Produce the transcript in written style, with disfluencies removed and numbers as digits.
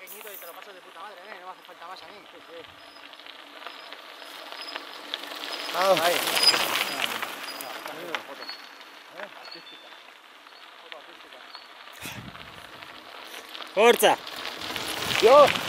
pequeñito y te lo paso de puta madre, no me hace falta más a mí. Sí, sí. Ahí. Artística. Foto artística. Forza! Yo.